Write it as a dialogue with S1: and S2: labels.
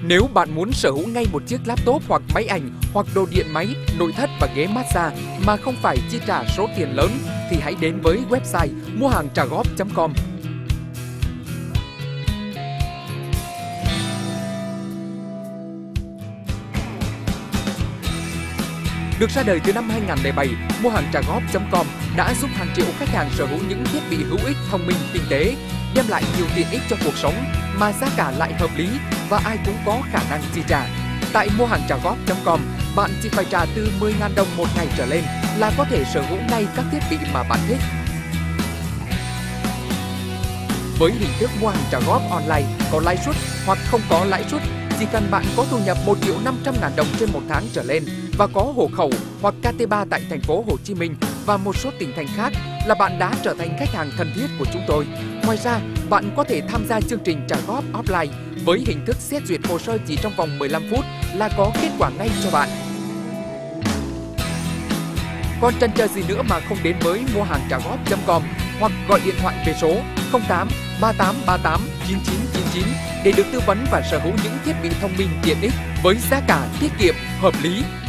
S1: Nếu bạn muốn sở hữu ngay một chiếc laptop hoặc máy ảnh hoặc đồ điện máy, nội thất và ghế massage mà không phải chi trả số tiền lớn thì hãy đến với website muahangtragóp.com. Được ra đời từ năm 2007, muahangtragóp.com đã giúp hàng triệu khách hàng sở hữu những thiết bị hữu ích, thông minh, tinh tế, đem lại nhiều tiện ích cho cuộc sống mà giá cả lại hợp lý và ai cũng có khả năng chi trả. Tại muahangtragóp.com, bạn chỉ phải trả từ 10.000 đồng một ngày trở lên là có thể sở hữu ngay các thiết bị mà bạn thích. Với hình thức mua hàng trả góp online có lãi suất hoặc không có lãi suất, chỉ cần bạn có thu nhập 1.500.000 đồng trên một tháng trở lên và có hộ khẩu hoặc KT3 tại thành phố Hồ Chí Minh và một số tỉnh thành khác là bạn đã trở thành khách hàng thân thiết của chúng tôi. Ngoài ra, bạn có thể tham gia chương trình trả góp offline với hình thức xét duyệt hồ sơ chỉ trong vòng 15 phút là có kết quả ngay cho bạn. Còn chần chờ gì nữa mà không đến với muahangtragóp.com hoặc gọi điện thoại về số 08 3838 9999 để được tư vấn và sở hữu những thiết bị thông minh tiện ích với giá cả tiết kiệm, hợp lý